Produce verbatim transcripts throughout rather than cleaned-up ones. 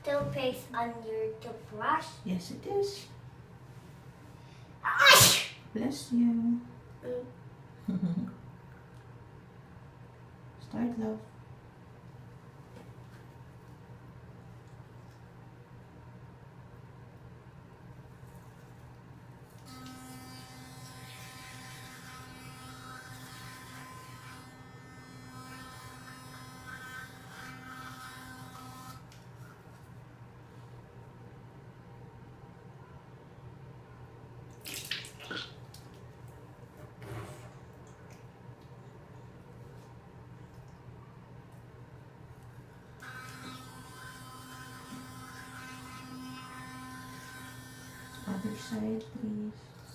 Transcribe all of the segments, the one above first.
toothpaste on your toothbrush? Yes, it is. Ah! Bless you. Mm. Start, love. Other side, please.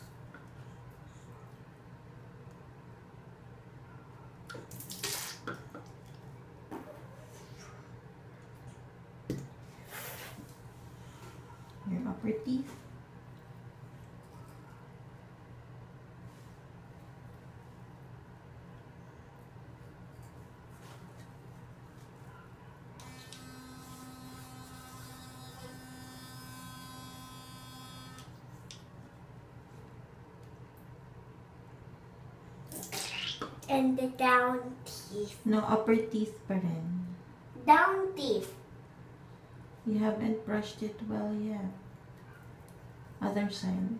Your upper teeth. And the down teeth. No, upper teeth pa rin. Down teeth. You haven't brushed it well yet. Other side.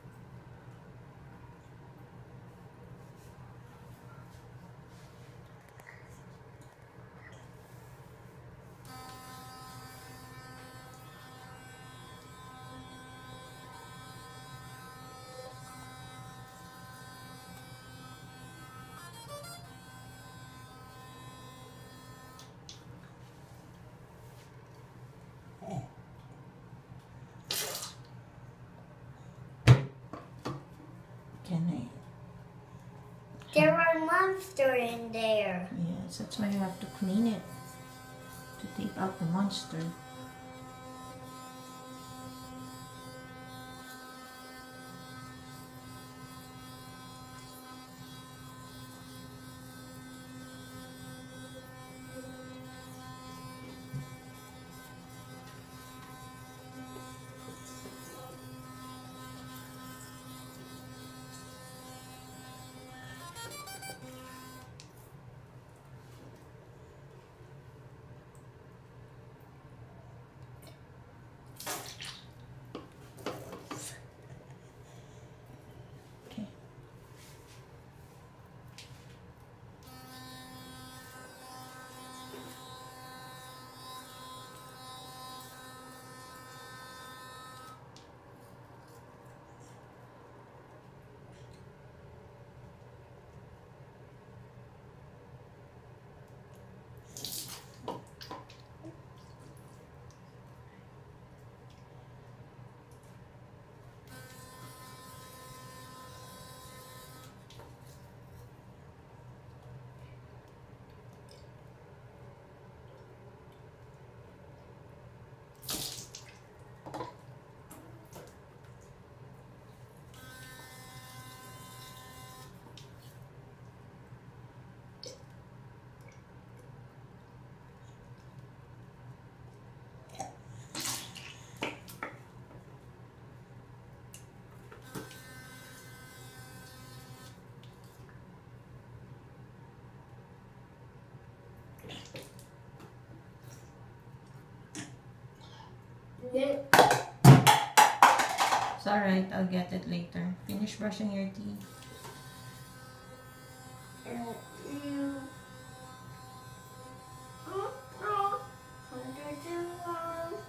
Can I? There are monsters in there. Yes, that's why you have to clean it to take out the monster. Yeah. It's alright, I'll get it later. Finish brushing your teeth. Uh, you. Oh, oh. Under the wall.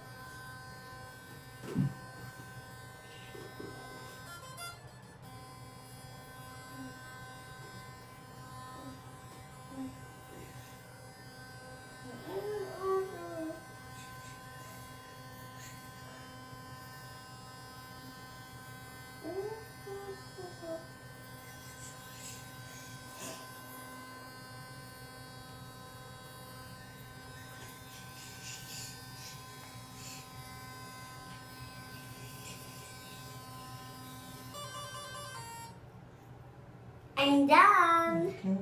I'm done. Okay.